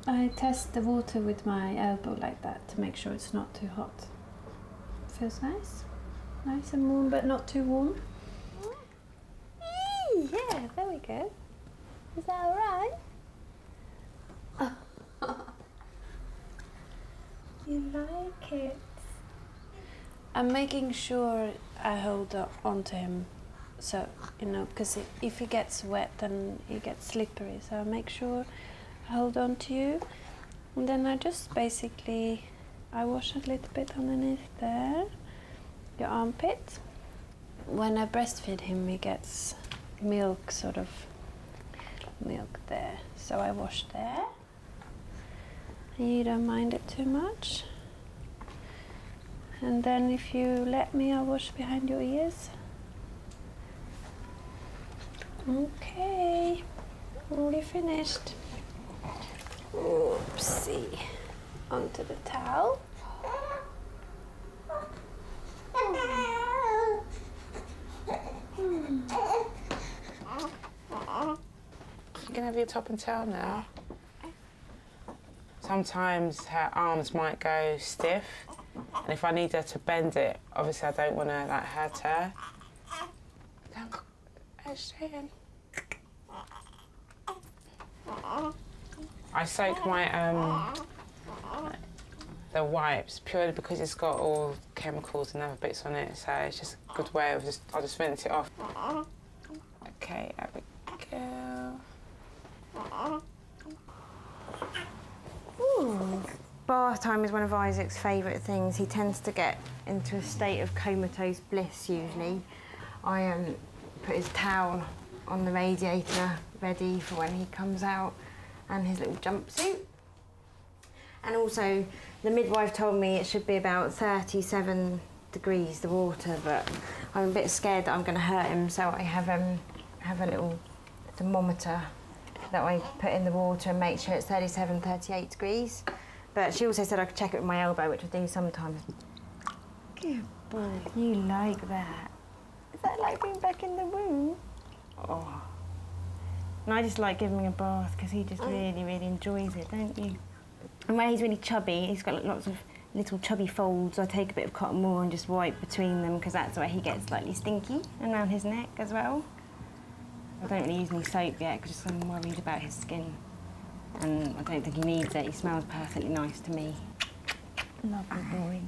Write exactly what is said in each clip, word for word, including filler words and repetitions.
I test the water with my elbow like that to make sure it's not too hot. Feels nice. Nice and warm, but not too warm. Yeah, very good. Is that all right? Oh. You like it? I'm making sure I hold on to him, so, you know, because if he gets wet, then he gets slippery. So I make sure I hold on to you, and then I just basically, I wash a little bit underneath there, your armpit. When I breastfeed him, he gets milk, sort of milk there. So I wash there. And you don't mind it too much. And then if you let me, I'll wash behind your ears. Okay, already finished. Oopsie. Onto the towel. You can have your top and tail now. Sometimes her arms might go stiff, and if I need her to bend it, obviously I don't want to like hurt her. Don't go straight in. I soak my um the wipes purely because it's got all chemicals and other bits on it, so it's just a good way of just I'll just rinse it off. Okay, Abigail. Ooh. Bath time is one of Isaac's favourite things. He tends to get into a state of comatose bliss usually. I um, put his towel on the radiator ready for when he comes out, and his little jumpsuit. And also, the midwife told me it should be about thirty-seven degrees, the water, but I'm a bit scared that I'm going to hurt him, so I have, um, have a little thermometer that I put in the water and make sure it's thirty-seven, thirty-eight degrees. But she also said I could check it with my elbow, which I do sometimes. Good boy, you like that. Is that like being back in the womb? Oh. And I just like giving him a bath because he just really, really enjoys it, don't you? And when he's really chubby, he's got lots of little chubby folds. I take a bit of cotton wool and just wipe between them because that's where he gets slightly stinky, and around his neck as well. I don't really use any soap yet because I'm worried about his skin. And I don't think he needs it. He smells perfectly nice to me. Lovely boy.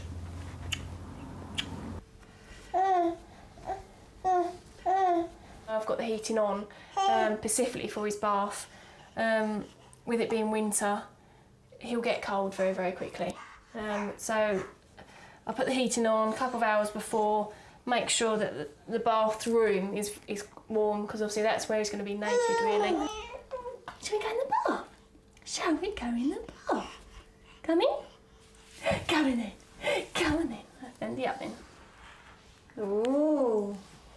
I've got the heating on um, specifically for his bath. Um, with it being winter, he'll get cold very, very quickly. Um, so I put the heating on a couple of hours before, make sure that the, the bathroom is, is warm, because obviously that's where he's going to be naked, really. Shall we go in the bath? Shall we go in the bath? Come in? Come in then. Come on then. Bend the up then. Ooh.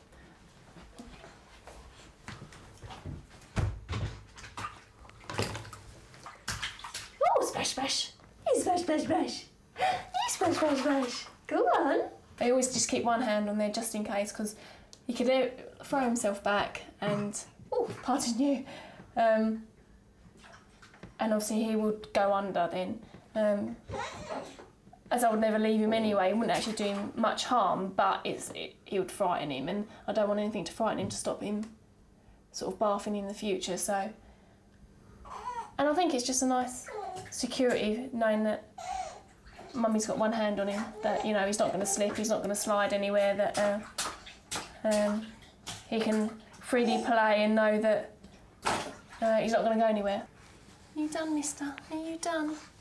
Oh, splash, splash. Hey, splash, splash, splash. Hey, splash, splash, splash. Go on. I always just keep one hand on there just in case, because he could throw himself back and, oh, pardon you. Um, and obviously he would go under then. Um, as I would never leave him anyway, it wouldn't actually do him much harm, but it's, it, he would frighten him, and I don't want anything to frighten him to stop him sort of bathing in the future, so. And I think it's just a nice security knowing that Mummy's got one hand on him, that, you know, he's not going to slip, he's not going to slide anywhere, that uh, um, he can freely play and know that uh, he's not going to go anywhere. Are you done, mister? Are you done?